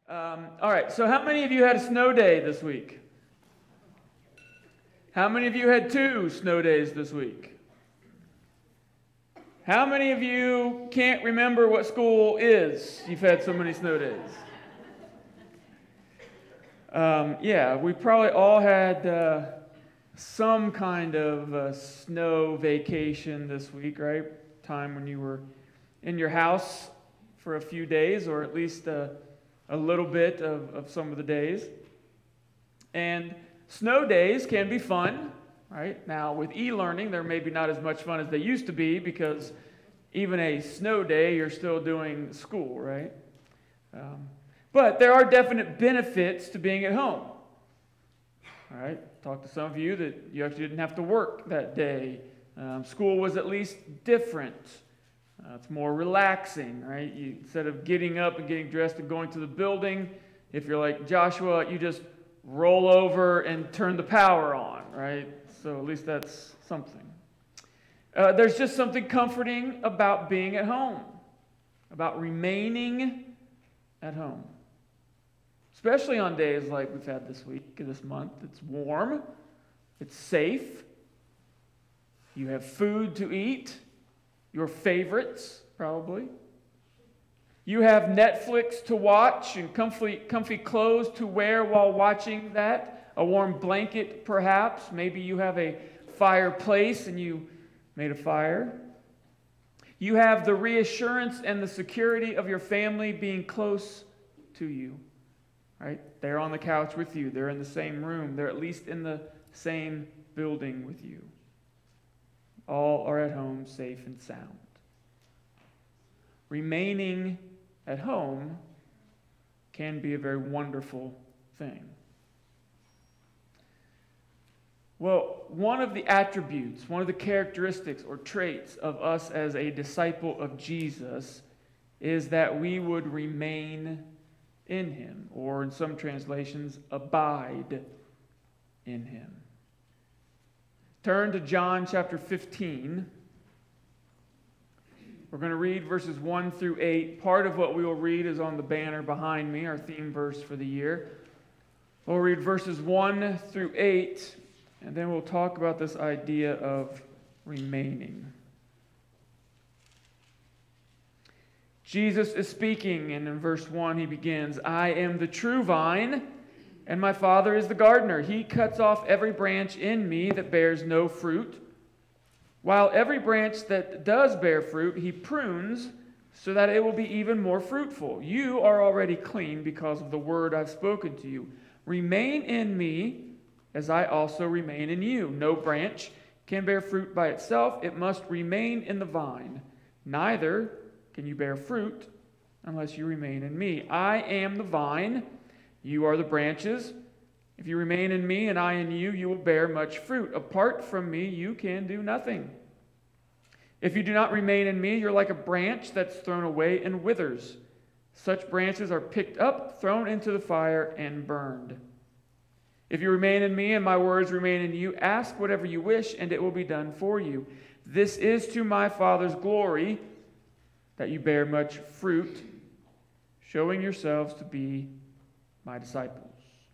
All right, so how many of you had a snow day this week? How many of you had 2 snow days this week? How many of you can't remember what school is? You've had so many snow days. Yeah, we probably all had some kind of snow vacation this week, right? Time when you were in your house for a few days, or at least a little bit of some of the days. And snow days can be fun, right? Now, with e-learning, they're maybe not as much fun as they used to be because even a snow day, you're still doing school, right? But there are definite benefits to being at home. All right, talked to some of you that you actually didn't have to work that day. School was at least different. It's more relaxing, right? Instead of getting up and getting dressed and going to the building, if you're like Joshua, you just roll over and turn the power on, right? So at least that's something. There's just something comforting about being at home, about remaining at home. Especially on days like we've had this week, this month. It's warm, it's safe, you have food to eat, your favorites, probably. You have Netflix to watch and comfy clothes to wear while watching that. A warm blanket, perhaps. Maybe you have a fireplace and you made a fire. You have the reassurance and the security of your family being close to you. Right? They're on the couch with you. They're in the same room. They're at least in the same building with you. All are at home, safe and sound. Remaining at home can be a very wonderful thing. Well, one of the attributes, one of the characteristics or traits of us as a disciple of Jesus is that we would remain in him, or in some translations, abide in him. Turn to John chapter 15. We're going to read verses 1 through 8. Part of what we will read is on the banner behind me, our theme verse for the year. We'll read verses 1 through 8, and then we'll talk about this idea of remaining. Jesus is speaking, and in verse 1 he begins, "I am the true vine, and my Father is the gardener. He cuts off every branch in me that bears no fruit, while every branch that does bear fruit he prunes so that it will be even more fruitful. You are already clean because of the word I've spoken to you. Remain in me as I also remain in you. No branch can bear fruit by itself. It must remain in the vine. Neither can you bear fruit unless you remain in me. I am the vine, you are the branches. If you remain in me and I in you, you will bear much fruit. Apart from me, you can do nothing. If you do not remain in me, you're like a branch that's thrown away and withers. Such branches are picked up, thrown into the fire, and burned. If you remain in me and my words remain in you, ask whatever you wish, and it will be done for you. This is to my Father's glory, that you bear much fruit, showing yourselves to be my disciples."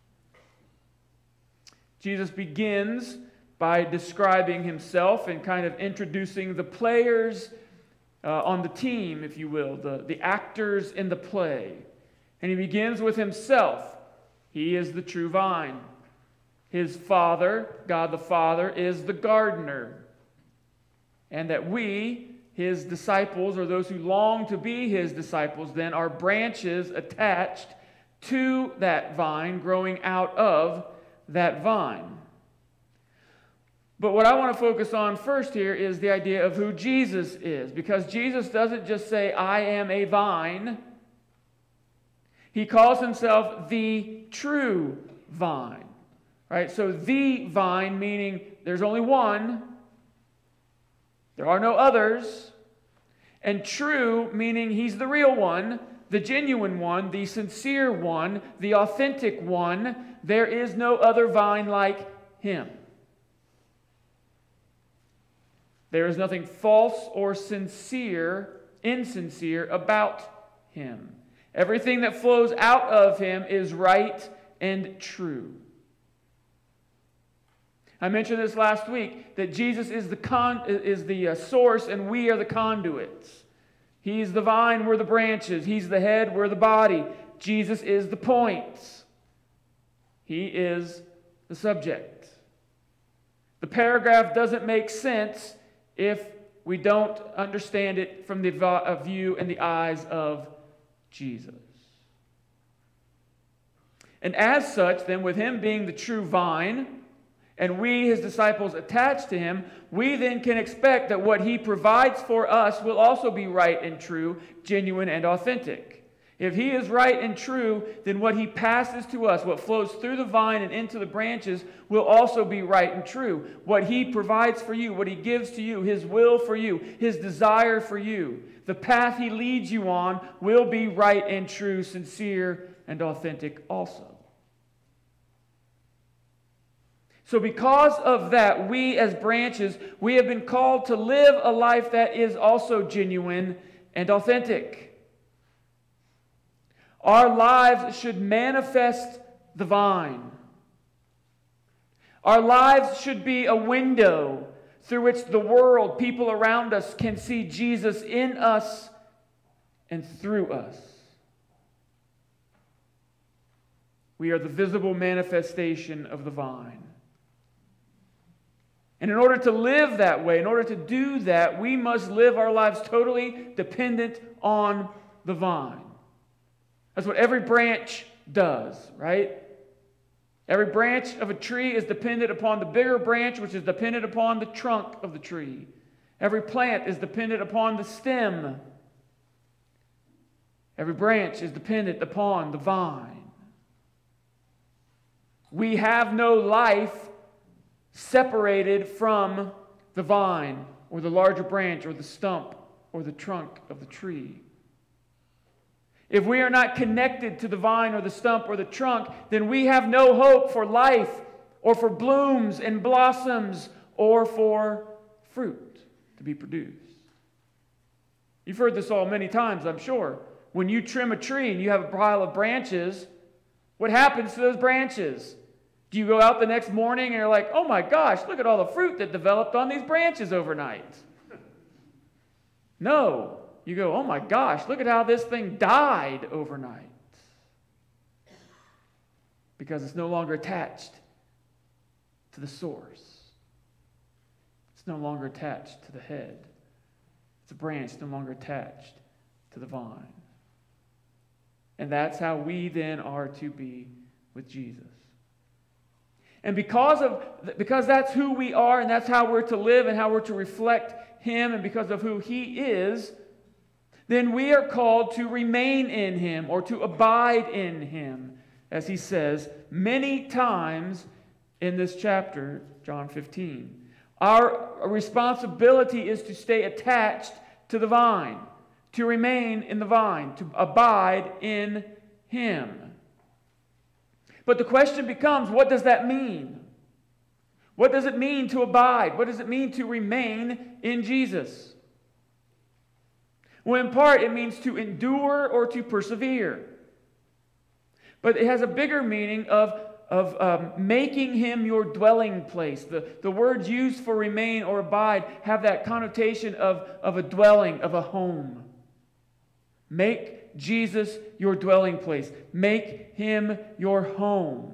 Jesus begins by describing himself and kind of introducing the players on the team, if you will, the actors in the play. And he begins with himself. He is the true vine. His Father, God the Father, is the gardener. And that we, his disciples, or those who long to be his disciples, then are branches attached to that vine, growing out of that vine. But what I want to focus on first here is the idea of who Jesus is, because Jesus doesn't just say, "I am a vine." He calls himself the true vine. Right? So the vine, meaning there's only one. There are no others. And true, meaning he's the real one, the genuine one, the sincere one, the authentic one. There is no other vine like him. There is nothing false or insincere about him. Everything that flows out of him is right and true. I mentioned this last week, that Jesus is the source and we are the conduits. He's the vine, we're the branches. He's the head, we're the body. Jesus is the point. He is the subject. The paragraph doesn't make sense if we don't understand it from the view and the eyes of Jesus. And as such, then, with him being the true vine, and we, his disciples, attached to him, we then can expect that what he provides for us will also be right and true, genuine and authentic. If he is right and true, then what he passes to us, what flows through the vine and into the branches, will also be right and true. What he provides for you, what he gives to you, his will for you, his desire for you, the path he leads you on will be right and true, sincere and authentic also. So because of that, we as branches, we have been called to live a life that is also genuine and authentic. Our lives should manifest the vine. Our lives should be a window through which the world, people around us, can see Jesus in us and through us. We are the visible manifestation of the vine. And in order to live that way, in order to do that, we must live our lives totally dependent on the vine. That's what every branch does, right? Every branch of a tree is dependent upon the bigger branch, which is dependent upon the trunk of the tree. Every plant is dependent upon the stem. Every branch is dependent upon the vine. We have no life separated from the vine, or the larger branch, or the stump, or the trunk of the tree. If we are not connected to the vine or the stump or the trunk, then we have no hope for life or for blooms and blossoms or for fruit to be produced. You've heard this all many times, I'm sure. When you trim a tree and you have a pile of branches, what happens to those branches? Do you go out the next morning and you're like, oh my gosh, look at all the fruit that developed on these branches overnight? No. You go, oh my gosh, look at how this thing died overnight. Because it's no longer attached to the source. It's no longer attached to the head. It's a branch no longer attached to the vine. And that's how we then are to be with Jesus. And because that's who we are and that's how we're to live and how we're to reflect him, and because of who he is, then we are called to remain in him or to abide in him, as he says many times in this chapter, John 15. Our responsibility is to stay attached to the vine, to remain in the vine, to abide in him. But the question becomes, what does that mean? What does it mean to abide? What does it mean to remain in Jesus? Well, in part, it means to endure or to persevere. But it has a bigger meaning of making him your dwelling place. The words used for remain or abide have that connotation of a dwelling, of a home. Make Jesus your dwelling place. Make him your home.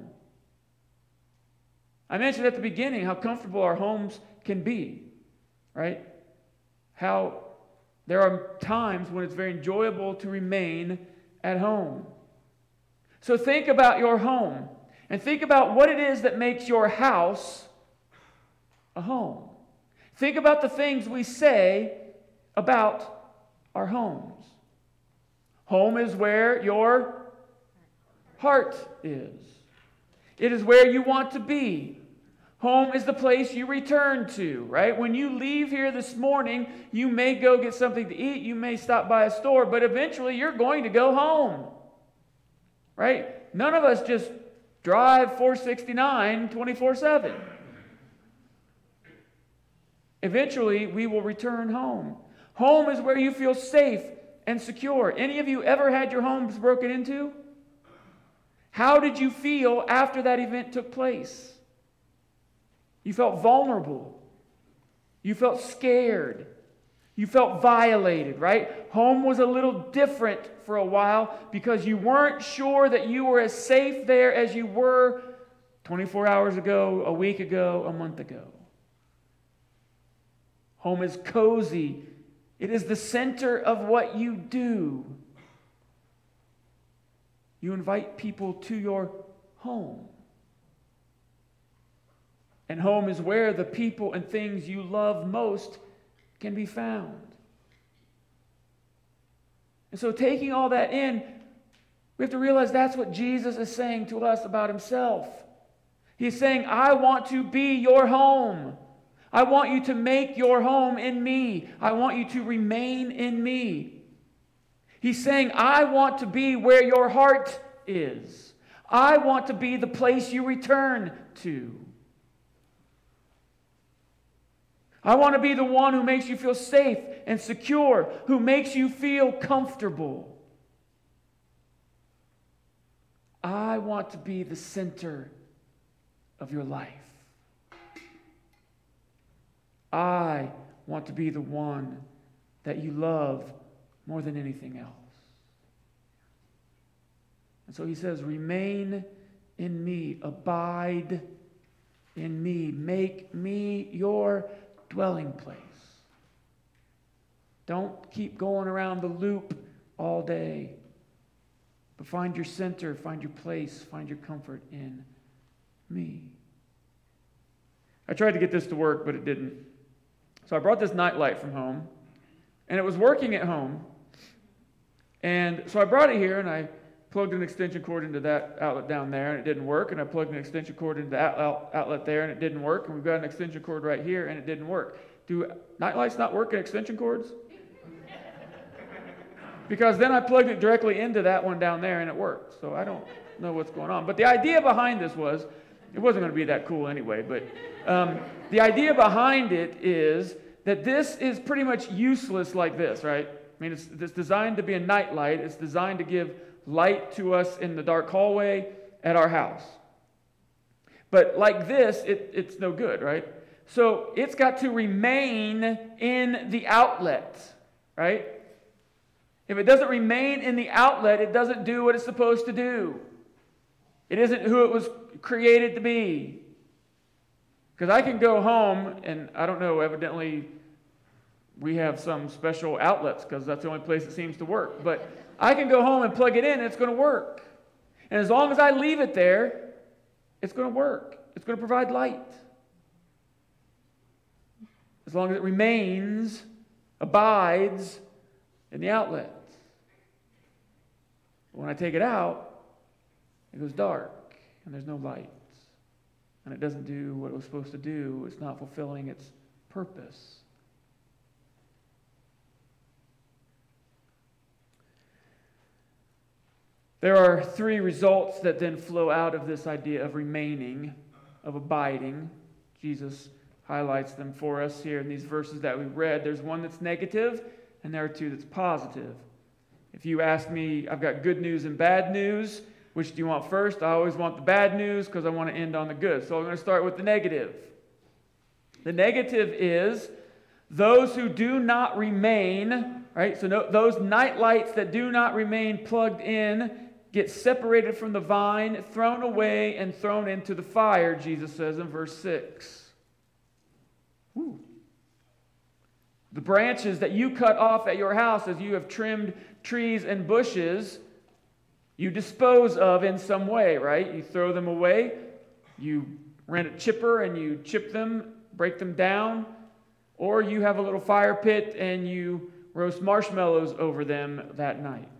I mentioned at the beginning how comfortable our homes can be, right? How there are times when it's very enjoyable to remain at home. So think about your home and think about what it is that makes your house a home. Think about the things we say about our homes. Home is where your heart is. It is where you want to be. Home is the place you return to, right? When you leave here this morning, you may go get something to eat, you may stop by a store, but eventually you're going to go home, right? None of us just drive 469 24/7. Eventually, we will return home. Home is where you feel safe and secure. Any of you ever had your homes broken into? How did you feel after that event took place? You felt vulnerable. You felt scared. You felt violated, right? Home was a little different for a while because you weren't sure that you were as safe there as you were 24 hours ago, a week ago, a month ago. Home is cozy. It is the center of what you do. You invite people to your home. And home is where the people and things you love most can be found. And so taking all that in, we have to realize that's what Jesus is saying to us about himself. He's saying, I want to be your home. I want you to make your home in me. I want you to remain in me. He's saying, I want to be where your heart is. I want to be the place you return to. I want to be the one who makes you feel safe and secure, who makes you feel comfortable. I want to be the center of your life. I want to be the one that you love more than anything else. And so he says, remain in me, abide in me, make me your dwelling place. Don't keep going around the loop all day, but find your center, find your place, find your comfort in me. I tried to get this to work, but it didn't. So I brought this nightlight from home, and it was working at home. And so I brought it here, and I plugged an extension cord into that outlet down there, and it didn't work. And I plugged an extension cord into that outlet there, and it didn't work. And we've got an extension cord right here, and it didn't work. Do nightlights not work in extension cords? Because then I plugged it directly into that one down there, and it worked. So I don't know what's going on. But the idea behind this was, it wasn't going to be that cool anyway, but the idea behind it is that this is pretty much useless like this, right? I mean, it's designed to be a night light. It's designed to give light to us in the dark hallway at our house. But like this, it's no good, right? So it's got to remain in the outlet, right? If it doesn't remain in the outlet, it doesn't do what it's supposed to do. It isn't who it was created to be. Because I can go home, and I don't know, evidently we have some special outlets because that's the only place it seems to work. But I can go home and plug it in, and it's going to work. And as long as I leave it there, it's going to work. It's going to provide light. As long as it remains, abides in the outlet. When I take it out, it goes dark, and there's no light. And it doesn't do what it was supposed to do. It's not fulfilling its purpose. There are three results that then flow out of this idea of remaining, of abiding. Jesus highlights them for us here in these verses that we read. There's one that's negative, and there are two that's positive. If you ask me, I've got good news and bad news. Which do you want first? I always want the bad news because I want to end on the good. So I'm going to start with the negative. The negative is those who do not remain, right? So those night lights that do not remain plugged in get separated from the vine, thrown away, and thrown into the fire, Jesus says in verse 6. Woo. The branches that you cut off at your house as you have trimmed trees and bushes, you dispose of in some way, right? You throw them away. You rent a chipper and you chip them, break them down. Or you have a little fire pit and you roast marshmallows over them that night.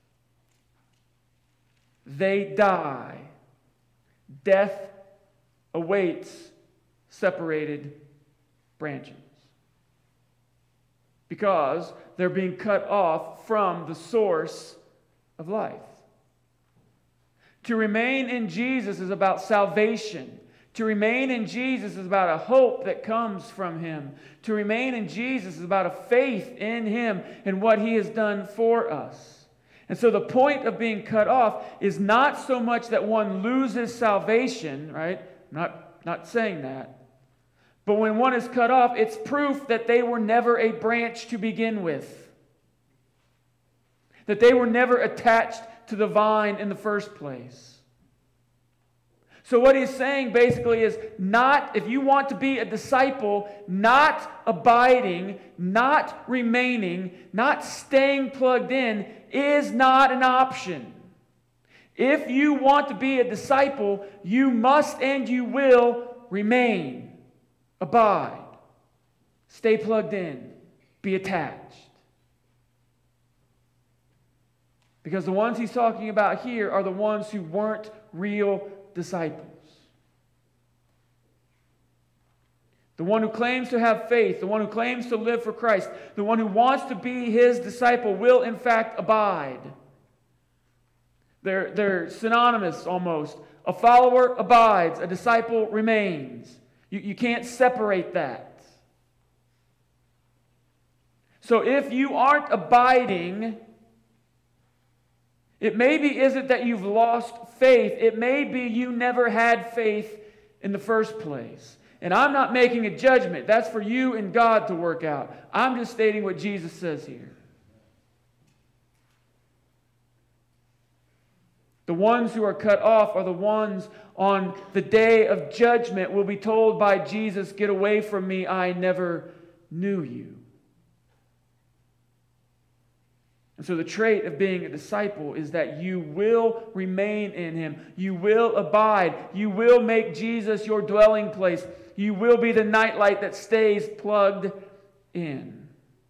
They die. Death awaits separated branches. Because they're being cut off from the source of life. To remain in Jesus is about salvation. To remain in Jesus is about a hope that comes from Him. To remain in Jesus is about a faith in Him and what He has done for us. And so the point of being cut off is not so much that one loses salvation, right? I'm not saying that. But when one is cut off, it's proof that they were never a branch to begin with. That they were never attached to the vine in the first place. So what he's saying basically is not, if you want to be a disciple, not abiding, not remaining, not staying plugged in is not an option. If you want to be a disciple, you must and you will remain, abide, stay plugged in, be attached. Because the ones he's talking about here are the ones who weren't real disciples. The one who claims to have faith, the one who claims to live for Christ, the one who wants to be His disciple will in fact abide. They're synonymous almost. A follower abides, a disciple remains. You can't separate that. So if you aren't abiding, it maybe isn't that you've lost faith. It may be you never had faith in the first place. And I'm not making a judgment. That's for you and God to work out. I'm just stating what Jesus says here. The ones who are cut off are the ones on the day of judgment will be told by Jesus, "Get away from me, I never knew you." And so the trait of being a disciple is that you will remain in Him. You will abide. You will make Jesus your dwelling place. You will be the nightlight that stays plugged in.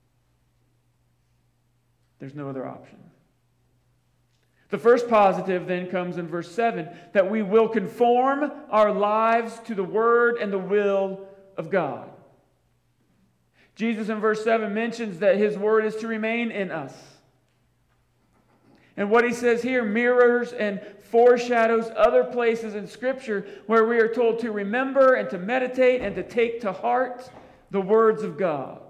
There's no other option. The first positive then comes in verse 7, that we will conform our lives to the Word and the will of God. Jesus in verse 7 mentions that His Word is to remain in us. And what He says here mirrors and foreshadows other places in Scripture where we are told to remember and to meditate and to take to heart the words of God.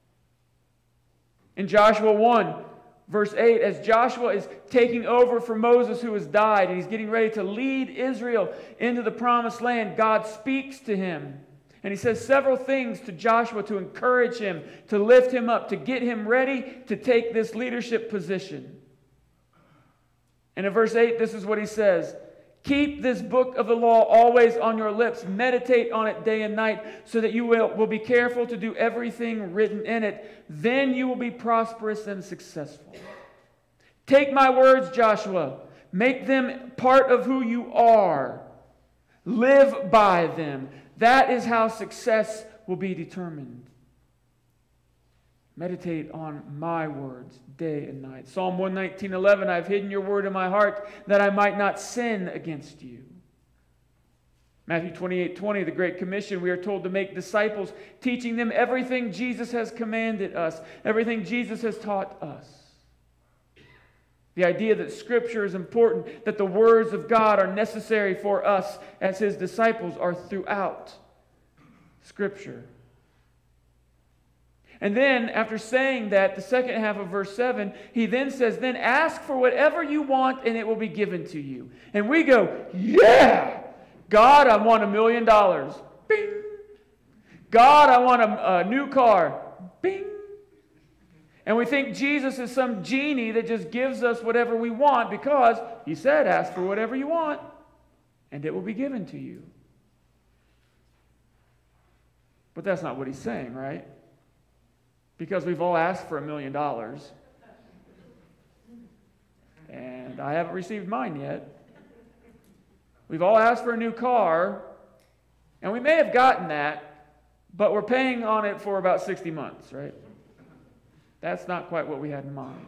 In Joshua 1, verse 8, as Joshua is taking over for Moses who has died, and he's getting ready to lead Israel into the promised land, God speaks to him. And He says several things to Joshua to encourage him, to lift him up, to get him ready to take this leadership position. And in verse 8, this is what He says. Keep this book of the law always on your lips. Meditate on it day and night so that you will be careful to do everything written in it. Then you will be prosperous and successful. Take my words, Joshua. Make them part of who you are. Live by them. That is how success will be determined. Meditate on my words day and night. Psalm 119:11, I've hidden your word in my heart that I might not sin against you. Matthew 28:20, the Great Commission, we are told to make disciples, teaching them everything Jesus has commanded us, everything Jesus has taught us. The idea that Scripture is important, that the words of God are necessary for us as His disciples are throughout Scripture. And then, after saying that, the second half of verse 7, He then says, then ask for whatever you want and it will be given to you. And we go, yeah! God, I want $1 million. Bing! God, I want a new car. Bing! And we think Jesus is some genie that just gives us whatever we want because He said, ask for whatever you want and it will be given to you. But that's not what He's saying, right? Because we've all asked for $1 million. And I haven't received mine yet. We've all asked for a new car. And we may have gotten that, but we're paying on it for about 60 months, right? That's not quite what we had in mind.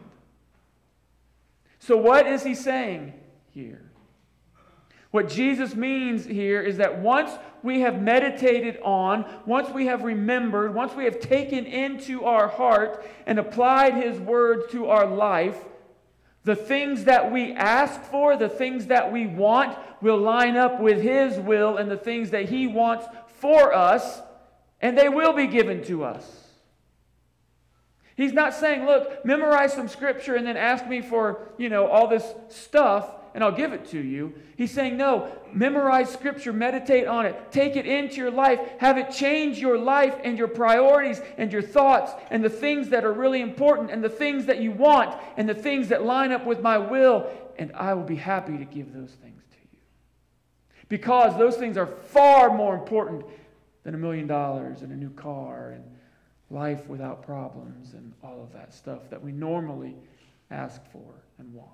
So what is He saying here? What Jesus means here is that once we have meditated on, once we have remembered, once we have taken into our heart and applied His word to our life, The things that we ask for, the things that we want, will line up with His will and the things that He wants for us, and they will be given to us. He's not saying, look, memorize some scripture and then ask me for, all this stuff and I'll give it to you. He's saying, no, memorize scripture, meditate on it, take it into your life, have it change your life and your priorities and your thoughts and the things that are really important and the things that you want and the things that line up with my will, and I will be happy to give those things to you. Because those things are far more important than $1 million and a new car and life without problems and all of that stuff that we normally ask for and want.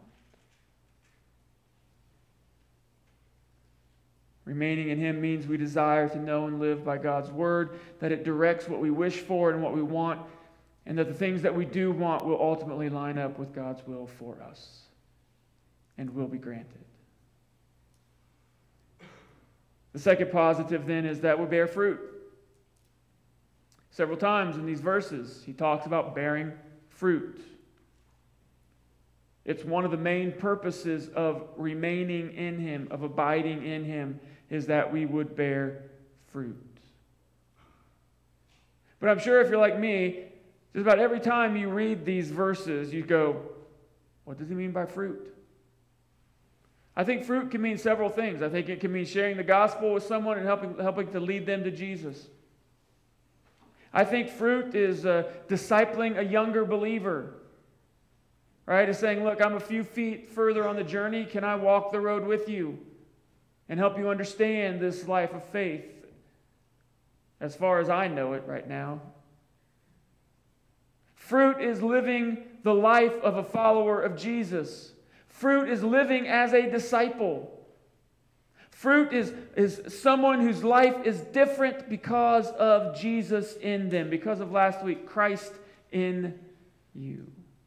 Remaining in Him means we desire to know and live by God's Word, that it directs what we wish for and what we want, and that the things that we do want will ultimately line up with God's will for us and will be granted. The second positive then is that we bear fruit. Several times in these verses, he talks about bearing fruit. It's one of the main purposes of remaining in Him, of abiding in Him, is that we would bear fruit. But I'm sure if you're like me, just about every time you read these verses, you go, what does he mean by fruit? I think fruit can mean several things. I think it can mean sharing the gospel with someone and helping to lead them to Jesus. I think fruit is discipling a younger believer. Right? It's saying, look, I'm a few feet further on the journey. Can I walk the road with you and help you understand this life of faith as far as I know it right now? Fruit is living the life of a follower of Jesus. Fruit is living as a disciple. Fruit is someone whose life is different because of Jesus in them. Because of last week, Christ in you.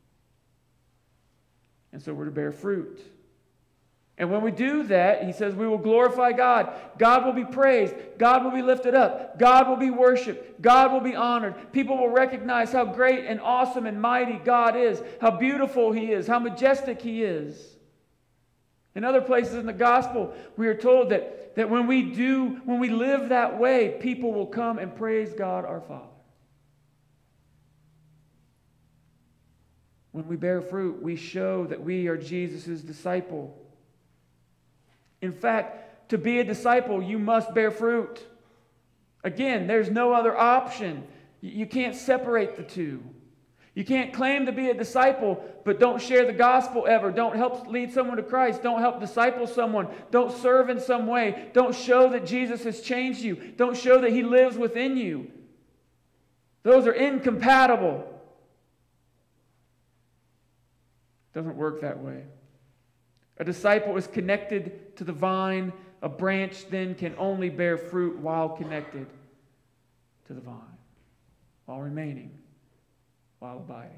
And so we're to bear fruit. And when we do that, he says we will glorify God. God will be praised. God will be lifted up. God will be worshiped. God will be honored. People will recognize how great and awesome and mighty God is, how beautiful He is, how majestic He is. In other places in the gospel, we are told that when we live that way, people will come and praise God our Father. When we bear fruit, we show that we are Jesus' disciple. In fact, to be a disciple, you must bear fruit. Again, there's no other option. You can't separate the two. You can't claim to be a disciple, but don't share the gospel ever. Don't help lead someone to Christ. Don't help disciple someone. Don't serve in some way. Don't show that Jesus has changed you. Don't show that He lives within you. Those are incompatible. It doesn't work that way. A disciple is connected to the vine. A branch then can only bear fruit while connected to the vine, while remaining, while abiding.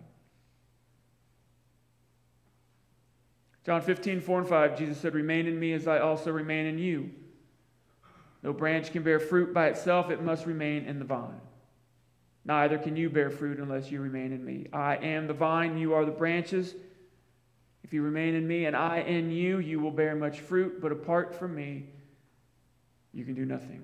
John 15:4-5, Jesus said, "Remain in me as I also remain in you. No branch can bear fruit by itself, it must remain in the vine. Neither can you bear fruit unless you remain in me. I am the vine, you are the branches. If you remain in me and I in you, you will bear much fruit, but apart from me, you can do nothing."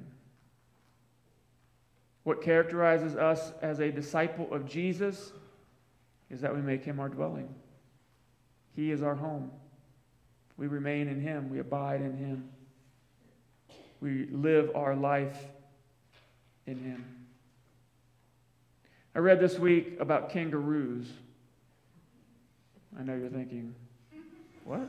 What characterizes us as a disciple of Jesus is that we make Him our dwelling. He is our home. We remain in Him. We abide in Him. We live our life in Him. I read this week about kangaroos. I know you're thinking, what?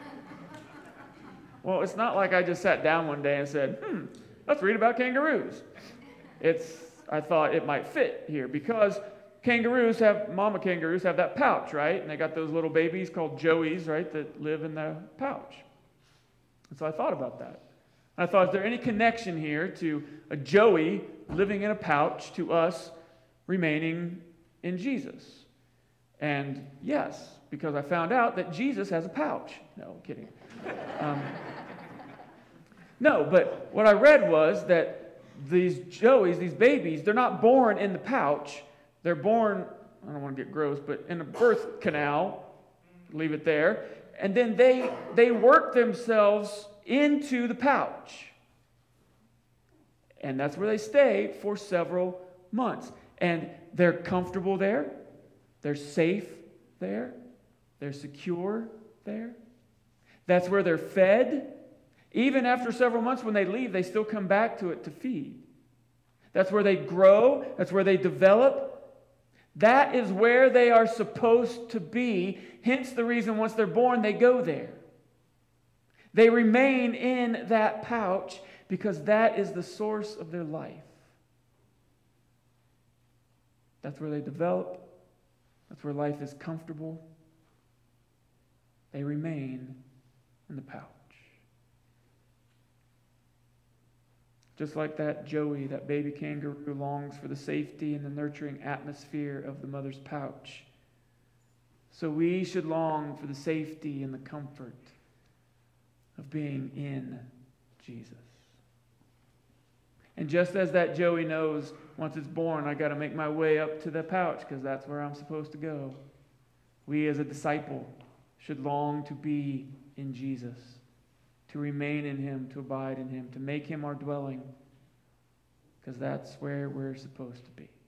Well, it's not like I just sat down one day and said, let's read about kangaroos. I thought it might fit here because mama kangaroos have that pouch, right? And they got those little babies called joeys, right, that live in the pouch. And so I thought about that. I thought, is there any connection here to a joey living in a pouch to us remaining in Jesus? And yes, because I found out that Jesus has a pouch. No, I'm kidding. No, but what I read was that these joeys, these babies, they're not born in the pouch. They're born, I don't want to get gross, but in a birth canal leave it there. And then they work themselves into the pouch. And that's where they stay for several months. And they're comfortable there. They're safe there. They're secure there. That's where they're fed. Even after several months when they leave, they still come back to it to feed. That's where they grow. That's where they develop. That is where they are supposed to be. Hence the reason once they're born, they go there. They remain in that pouch because that is the source of their life. That's where they develop. That's where life is comfortable. They remain in the pouch. Just like that Joey, that baby kangaroo, longs for the safety and the nurturing atmosphere of the mother's pouch. So we should long for the safety and the comfort of being in Jesus. And just as that Joey knows, once it's born, I got to make my way up to the pouch because that's where I'm supposed to go. We as a disciple should long to be in Jesus, to remain in Him, to abide in Him, to make Him our dwelling, because that's where we're supposed to be.